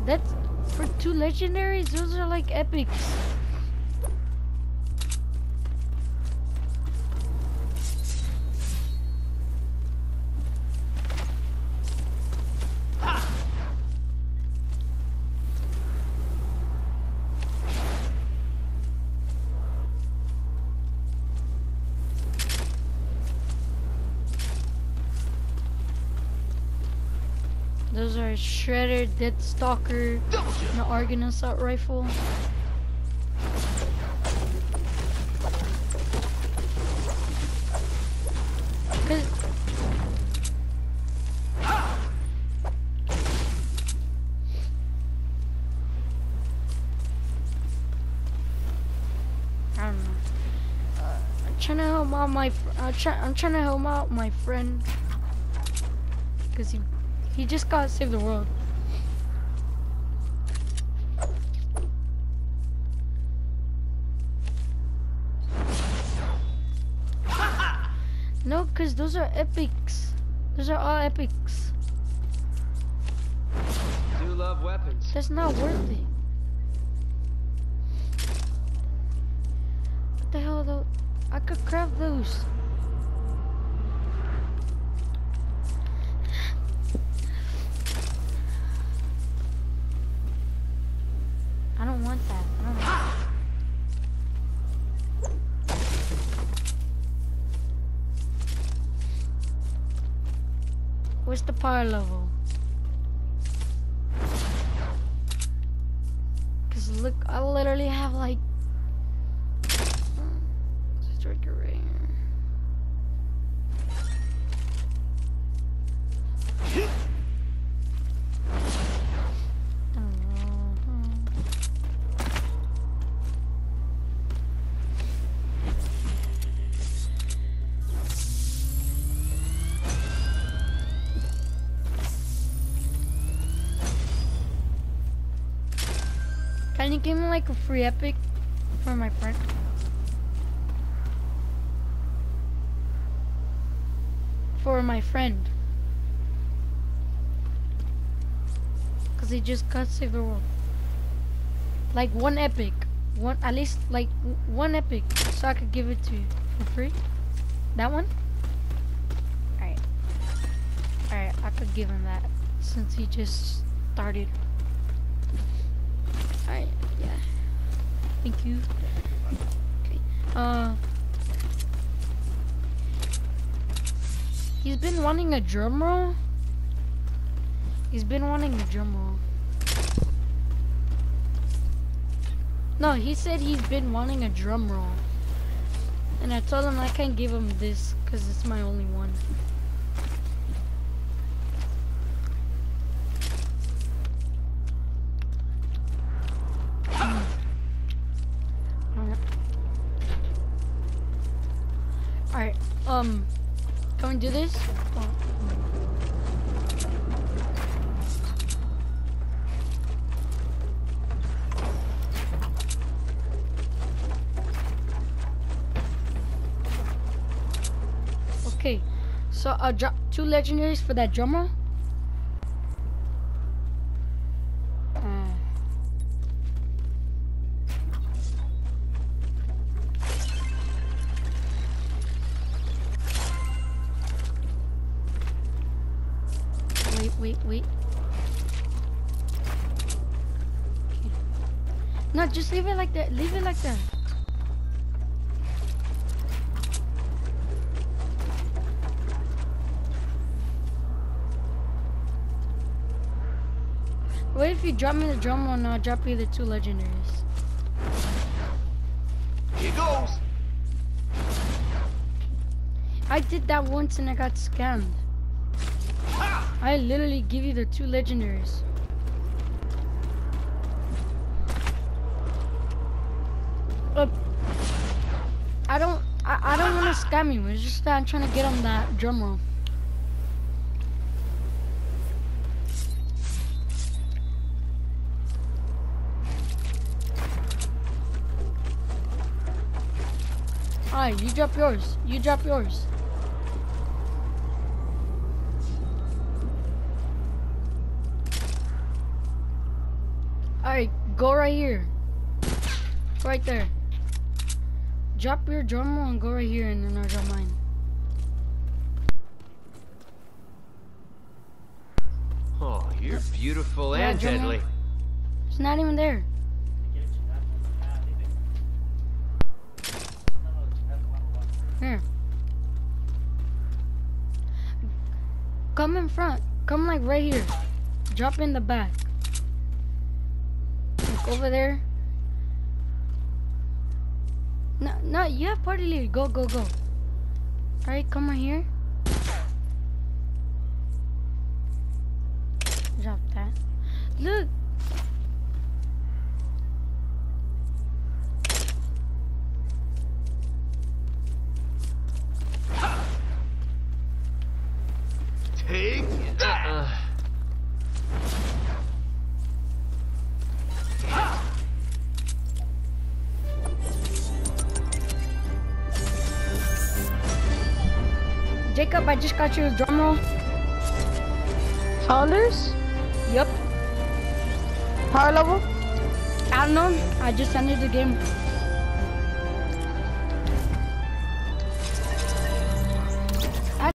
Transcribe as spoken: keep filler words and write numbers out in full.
That's for two legendaries. Those are like epics. Those are Shredder, Deathstalker, and the Argon Assault Rifle. Cause I don't know. Uh, I'm trying to help out my. Fr I'm, try I'm trying to help out my friend. Cause he. He just got Save the World. No, cause those are epics. Those are all epics. Do love weapons. That's not worth it. What the hell though? I could craft those. I don't want that. I don't want that. What's the power level? Cause look, I literally have like striker right here. Can you give me like a free epic for my friend? For my friend. Cause he just got Save the World. Like one epic. One at least like one epic. So I could give it to you for free. That one? Alright. Alright, I could give him that since he just started. Alright, yeah. Thank you. Okay. Uh He's been wanting a drum roll. He's been wanting a drum roll. No, he said he's been wanting a drum roll. And I told him I can't give him this because it's my only one. Alright, um, can we do this? Oh. Okay, so I'll drop two legendaries for that drummer. Wait, wait. Okay. No, just leave it like that. Leave it like that. What if you drop me the drum one and I'll drop you the two legendaries? Here goes. I did that once and I got scammed. I literally give you the two legendaries. Uh, I don't, I, I don't want to scam you. It's just that I'm trying to get on that drum roll. Alright, you drop yours. You drop yours. Alright, go right here. Right there. Drop your drum roll and go right here and then I'll drop mine. Oh, you're beautiful Yeah, and drum roll. deadly. It's not even there. Here. Come in front. Come like right here. Drop in the back. Like over there. No, no, you have party leader. Go, go, go. Alright, come right here. Drop that. Look. Take it. Uh-uh. Jacob, I just got you a drum roll. Founders? Yup. Power level? I don't know. I just ended the game.